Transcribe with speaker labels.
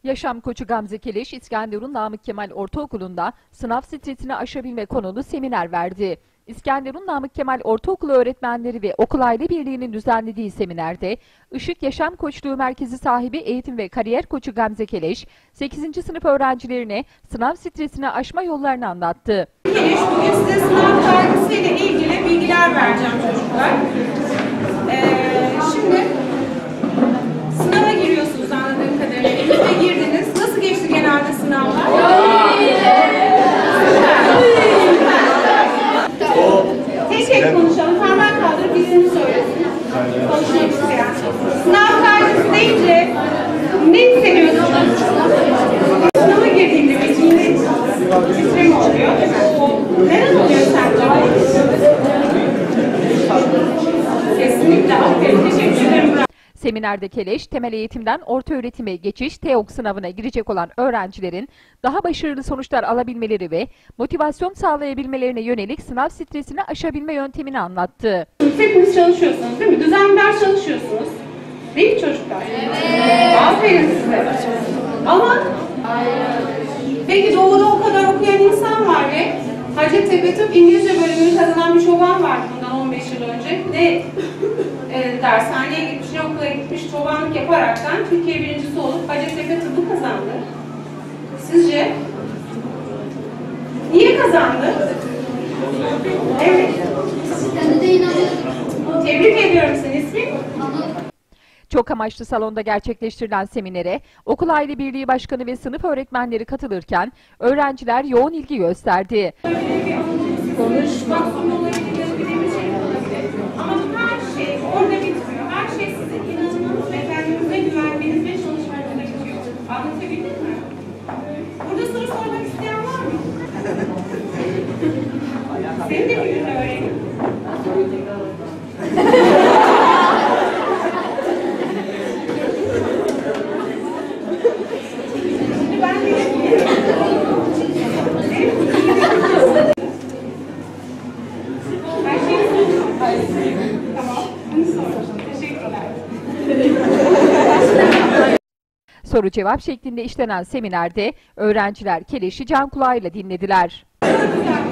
Speaker 1: Yaşam koçu Gamze Keleş, İskenderun Namık Kemal Ortaokulu'nda sınav stresini aşabilme konulu seminer verdi. İskenderun Namık Kemal Ortaokulu öğretmenleri ve Okul Aile Birliği'nin düzenlediği seminerde Işık Yaşam Koçluğu Merkezi sahibi eğitim ve kariyer koçu Gamze Keleş, 8. sınıf öğrencilerine sınav stresini aşma yollarını anlattı.
Speaker 2: Keleş, bugün size sınav kaygısıyla ilgili bilgiler vereceğim çocuklar. Şimdi sınava giriyorsunuz anladığım kadarıyla. Eğitime girdiniz. Nasıl geçti genelde sınavlar? Tek konuşalım. Parmak kaldırıp birini söylesin. Konuşmak isteyen. Sınav kaygısı deyince ne hissediyorsunuz? Sınava girdiğinde bir titrem çıkıyor. Neden oluyor sence? Kesinlikle. Aferin. Teşekkür ederim.
Speaker 1: Seminerde Keleş, temel eğitimden orta öğretime geçiş TEOG sınavına girecek olan öğrencilerin daha başarılı sonuçlar alabilmeleri ve motivasyon sağlayabilmelerine yönelik sınav stresini aşabilme yöntemini anlattı.
Speaker 2: Hepiniz çalışıyorsunuz değil mi? Düzenli ders çalışıyorsunuz. Değil mi çocuklar? Evet. Aferin size. Ama peki doğuda o kadar okuyan insan var ve Hacettepe Tıp İngilizce bölümünü kazanan bir çoban vardı bundan 15 yıl önce. Ne dershaneye gitmiş, ne okula gitmiş, çobanlık yaparaktan Türkiye birincisi olup Hacettepe Tıp'ı kazandı. Sizce? Niye kazandı? Evet. Tebrik ediyorum seni. İsmin?
Speaker 1: Çok amaçlı salonda gerçekleştirilen seminere Okul Aile Birliği Başkanı ve sınıf öğretmenleri katılırken öğrenciler yoğun ilgi gösterdi.
Speaker 2: Konuşmak ama her şey orada bitmiyor. Her şey sizin inanmanız ve kendinize güvenmeniz ve çalışmanızla bitiyor. Anlatabildim mi? Burada soru sormak isteyen var mı? Senin de bir gün öğrenin. Şimdi ben de
Speaker 1: Soru cevap şeklinde işlenen seminerde öğrenciler Keleş'i can kulağıyla dinlediler.